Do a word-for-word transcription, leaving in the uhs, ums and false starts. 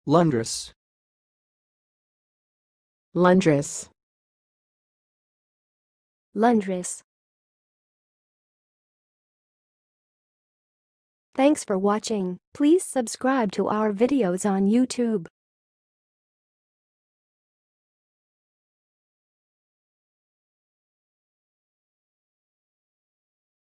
lundress, lundress, lundress. Thanks for watching. Please subscribe to our videos on YouTube.